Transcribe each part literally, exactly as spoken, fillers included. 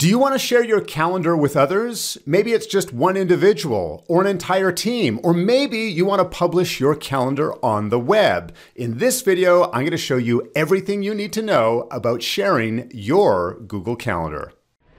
Do you want to share your calendar with others? Maybe it's just one individual or an entire team, or maybe you want to publish your calendar on the web. In this video, I'm going to show you everything you need to know about sharing your Google Calendar.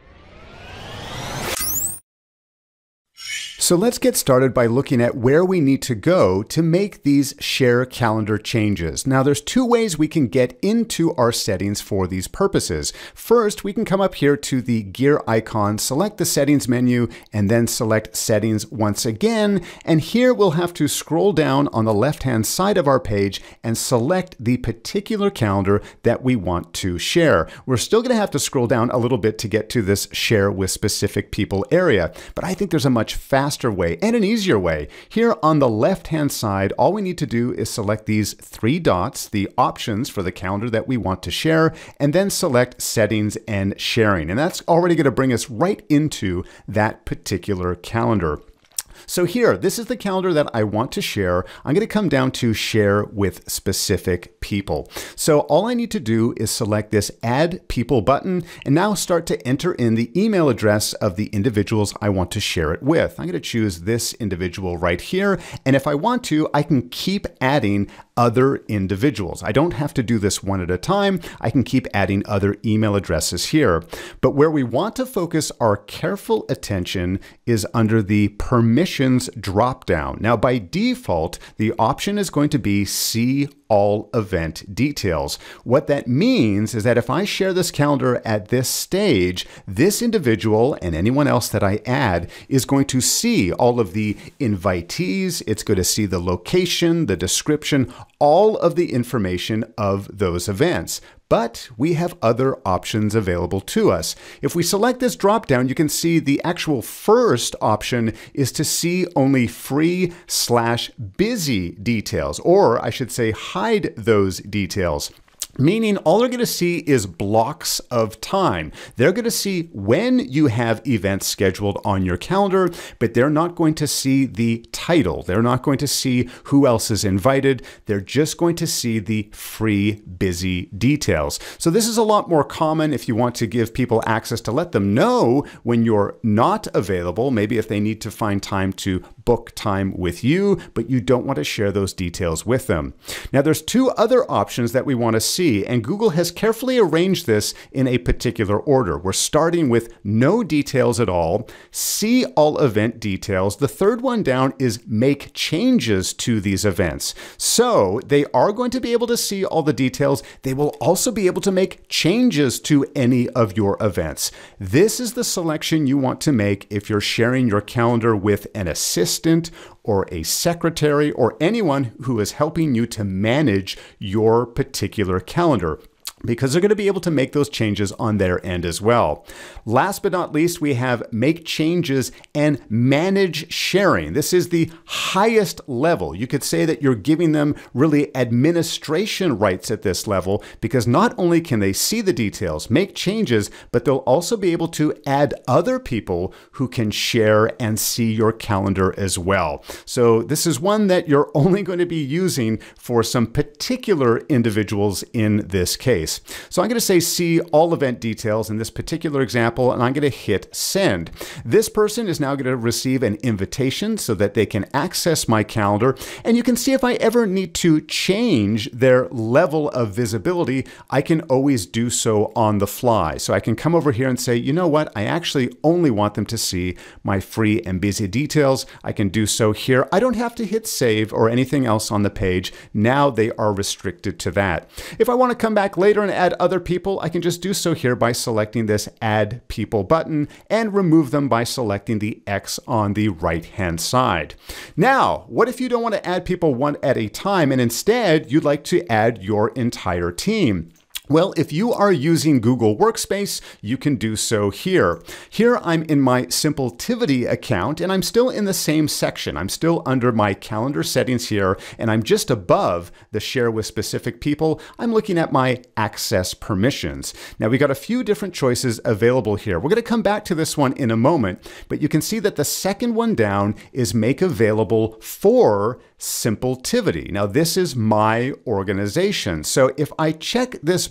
So let's get started by looking at where we need to go to make these share calendar changes. Now there's two ways we can get into our settings for these purposes. First, we can come up here to the gear icon, select the settings menu, and then select settings once again. And here we'll have to scroll down on the left-hand side of our page and select the particular calendar that we want to share. We're still gonna have to scroll down a little bit to get to this share with specific people area, but I think there's a much faster way and an easier way. Here on the left hand side, all we need to do is select these three dots, the options for the calendar that we want to share, and then select settings and sharing. And that's already going to bring us right into that particular calendar. So here, this is the calendar that I want to share. I'm going to come down to share with specific people. So all I need to do is select this add people button and now start to enter in the email address of the individuals I want to share it with. I'm going to choose this individual right here. And if I want to, I can keep adding other individuals. I don't have to do this one at a time. I can keep adding other email addresses here. But where we want to focus our careful attention is under the permissions dropdown. Now, by default, the option is going to be see all event details. What that means is that if I share this calendar at this stage, this individual and anyone else that I add is going to see all of the invitees. It's going to see the location, the description, all of the information of those events. But we have other options available to us. If we select this dropdown, you can see the actual first option is to see only free slash busy details, or I should say hide those details. Meaning all they're going to see is blocks of time. They're going to see when you have events scheduled on your calendar, but they're not going to see the title. They're not going to see who else is invited. They're just going to see the free busy details. So this is a lot more common if you want to give people access to let them know when you're not available, maybe if they need to find time to book time with you, but you don't want to share those details with them. Now there's two other options that we want to see, and Google has carefully arranged this in a particular order. We're starting with no details at all, see all event details. The third one down is make changes to these events. So they are going to be able to see all the details. They will also be able to make changes to any of your events. This is the selection you want to make if you're sharing your calendar with an assistant or a secretary or anyone who is helping you to manage your particular calendar, because they're going to be able to make those changes on their end as well. Last but not least, we have make changes and manage sharing. This is the highest level. You could say that you're giving them really administration rights at this level, because not only can they see the details, make changes, but they'll also be able to add other people who can share and see your calendar as well. So this is one that you're only going to be using for some particular individuals in this case. So I'm going to say see all event details in this particular example, and I'm going to hit send. This person is now going to receive an invitation so that they can access my calendar. And you can see if I ever need to change their level of visibility, I can always do so on the fly. So I can come over here and say, you know what? I actually only want them to see my free and busy details. I can do so here. I don't have to hit save or anything else on the page. Now they are restricted to that. If I want to come back later and add other people, I can just do so here by selecting this add people button and remove them by selecting the X on the right hand side. Now, what if you don't want to add people one at a time and instead you'd like to add your entire team? Well, if you are using Google Workspace, you can do so here. Here I'm in my Simpletivity account and I'm still in the same section. I'm still under my calendar settings here and I'm just above the share with specific people. I'm looking at my access permissions. Now we got a few different choices available here. We're going to come back to this one in a moment, but you can see that the second one down is make available for Simpletivity. Now this is my organization. So if I check this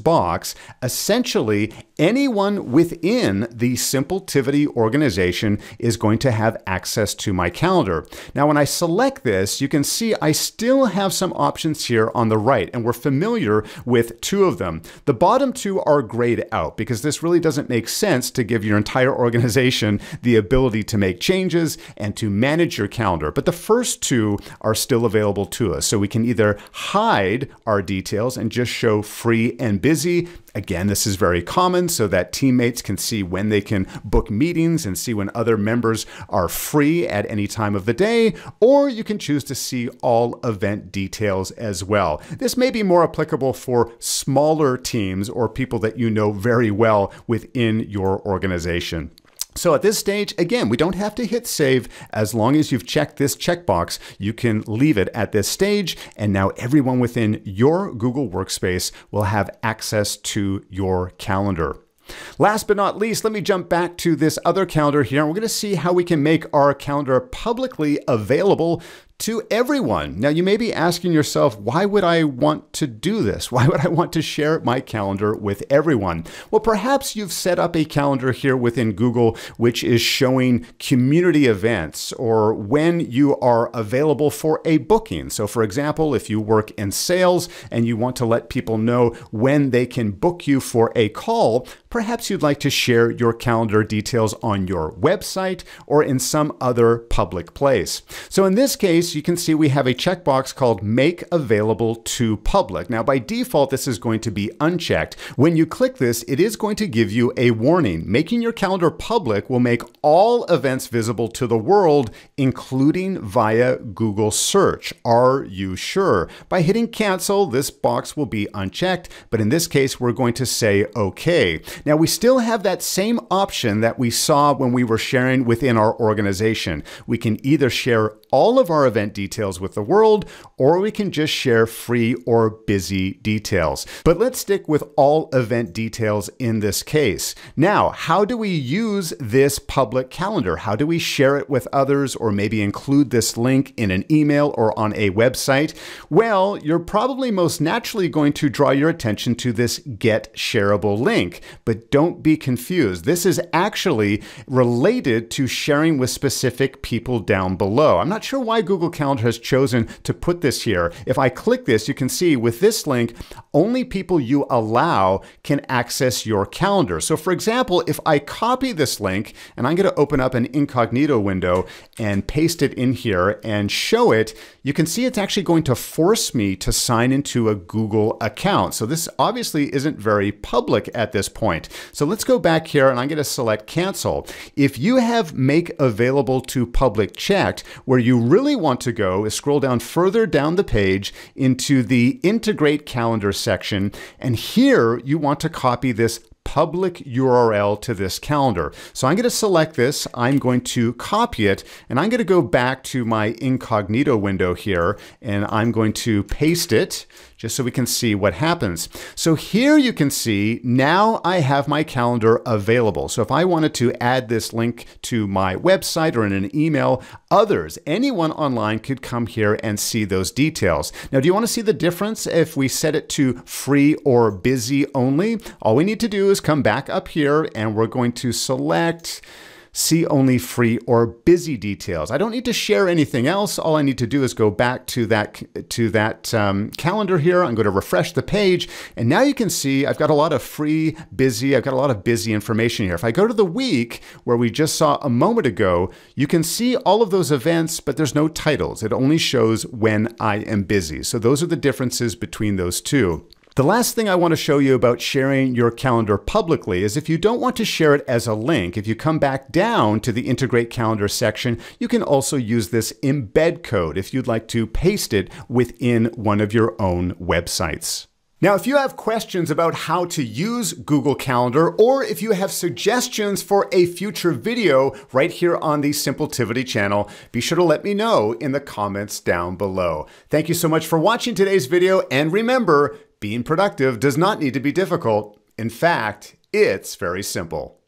box, essentially anyone within the Simpletivity organization is going to have access to my calendar. Now, when I select this, you can see I still have some options here on the right, and we're familiar with two of them. The bottom two are grayed out because this really doesn't make sense to give your entire organization the ability to make changes and to manage your calendar. But the first two are still available to us. So we can either hide our details and just show free and busy. Again, this is very common so that teammates can see when they can book meetings and see when other members are free at any time of the day, or you can choose to see all event details as well. This may be more applicable for smaller teams or people that you know very well within your organization. So at this stage, again, we don't have to hit save. As long as you've checked this checkbox, you can leave it at this stage. And now everyone within your Google Workspace will have access to your calendar. Last but not least, let me jump back to this other calendar here. And we're going to see how we can make our calendar publicly available to everyone. Now, you may be asking yourself, why would I want to do this? Why would I want to share my calendar with everyone? Well, perhaps you've set up a calendar here within Google, which is showing community events or when you are available for a booking. So for example, if you work in sales and you want to let people know when they can book you for a call, perhaps you'd like to share your calendar details on your website or in some other public place. So in this case, you can see we have a checkbox called Make Available to Public. Now, by default, this is going to be unchecked. When you click this, it is going to give you a warning. Making your calendar public will make all events visible to the world, including via Google search. Are you sure? By hitting cancel, this box will be unchecked, but in this case, we're going to say okay. Now, we still have that same option that we saw when we were sharing within our organization. We can either share all of our event details with the world, or we can just share free or busy details. But let's stick with all event details in this case. Now, how do we use this public calendar? How do we share it with others, or maybe include this link in an email or on a website? Well, you're probably most naturally going to draw your attention to this Get Shareable link, but don't be confused. This is actually related to sharing with specific people down below. I'm not sure why Google Calendar has chosen to put this here. If I click this, you can see with this link, only people you allow can access your calendar. So for example, if I copy this link, and I'm going to open up an incognito window and paste it in here and show it, you can see it's actually going to force me to sign into a Google account. So this obviously isn't very public at this point. So let's go back here and I'm going to select cancel. If you have Make Available to Public checked, where you really want to go is scroll down further down the page into the Integrate Calendar section. And here you want to copy this public U R L to this calendar. So I'm going to select this, I'm going to copy it, and I'm going to go back to my incognito window here, and I'm going to paste it just so we can see what happens. So here you can see now I have my calendar available. So if I wanted to add this link to my website or in an email, others, anyone online could come here and see those details. Now, do you want to see the difference if we set it to free or busy only? All we need to do is come back up here and we're going to select See Only Free or Busy Details. I don't need to share anything else. All I need to do is go back to that, to that um, calendar here. I'm going to refresh the page. And now you can see I've got a lot of free, busy. I've got a lot of busy information here. If I go to the week where we just saw a moment ago, you can see all of those events, but there's no titles. It only shows when I am busy. So those are the differences between those two. The last thing I want to show you about sharing your calendar publicly is if you don't want to share it as a link, if you come back down to the Integrate Calendar section, you can also use this embed code if you'd like to paste it within one of your own websites. Now, if you have questions about how to use Google Calendar, or if you have suggestions for a future video right here on the Simpletivity channel, be sure to let me know in the comments down below. Thank you so much for watching today's video, and remember, being productive does not need to be difficult. In fact, it's very simple.